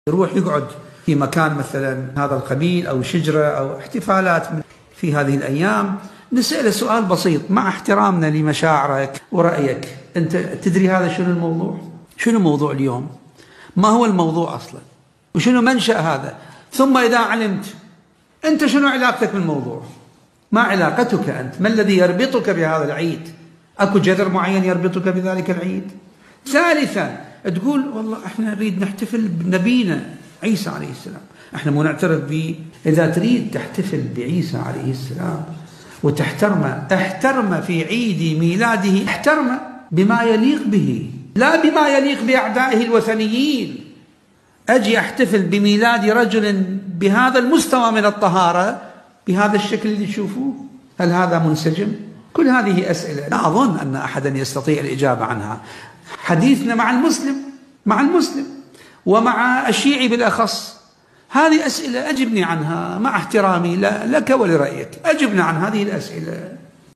يروح يقعد في مكان مثلا هذا القبيل أو شجرة أو احتفالات في هذه الأيام، نسأله سؤال بسيط مع احترامنا لمشاعرك ورأيك، أنت تدري هذا شنو الموضوع؟ شنو موضوع اليوم؟ ما هو الموضوع أصلا؟ وشنو منشأ هذا؟ ثم إذا علمت أنت شنو علاقتك بالموضوع؟ ما علاقتك أنت؟ ما الذي يربطك بهذا العيد؟ أكو جذر معين يربطك بذلك العيد؟ ثالثا تقول والله احنا نريد نحتفل بنبينا عيسى عليه السلام، احنا مو نعترف به. إذا تريد تحتفل بعيسى عليه السلام وتحترمه، احترمه في عيد ميلاده، احترمه بما يليق به لا بما يليق بأعدائه الوثنيين. أجي أحتفل بميلاد رجل بهذا المستوى من الطهارة بهذا الشكل اللي تشوفوه، هل هذا منسجم؟ كل هذه أسئلة لا أظن أن أحدا يستطيع الإجابة عنها. حديثنا مع المسلم ومع الشيعي بالأخص، هذه أسئلة أجبني عنها مع احترامي لك ولرأيك، أجبنا عن هذه الأسئلة.